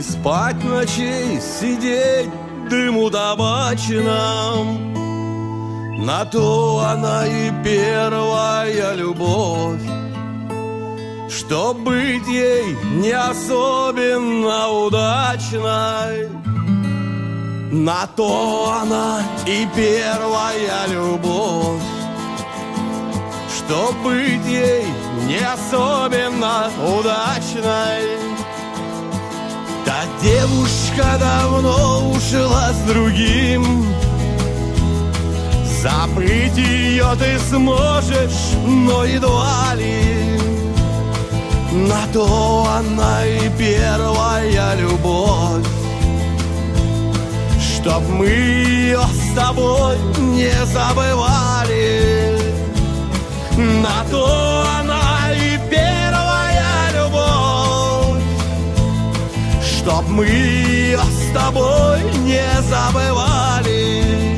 Не спать ночей, сидеть дыму табачном. На то она и первая любовь, чтоб быть ей не особенно удачной. На то она и первая любовь, чтоб быть ей не особенно удачной. Та девушка давно ушла с другим, забыть ее ты сможешь, но едва ли. На то она и первая любовь, чтоб мы ее с тобой не забывали. На то она и первая любовь, чтоб мы ее с тобой не забывали.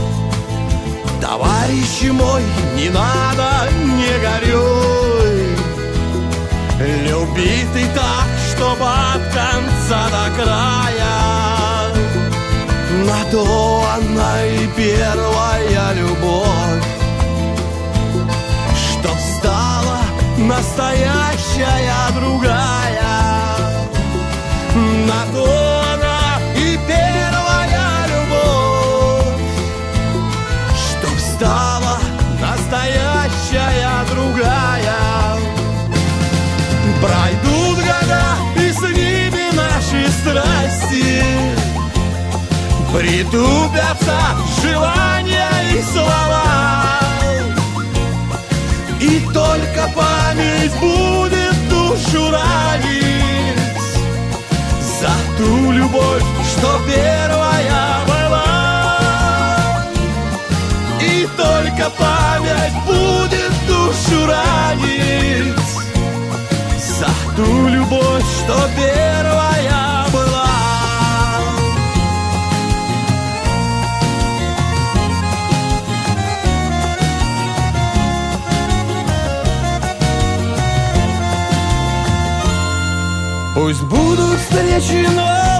Товарищ мой, не надо, не горюй, люби ты так, чтоб от конца до края. На то она и первая любовь, чтоб стала настоящая другая. На то она и первая любовь, чтоб стала настоящая другая. Пройдут года, и с ними наши страсти, притупятся желания и слова, и только память будет душу ранить за ту любовь, что первая была. И только память будет душу ранить за ту любовь, что первая была. Пусть будут встречи, но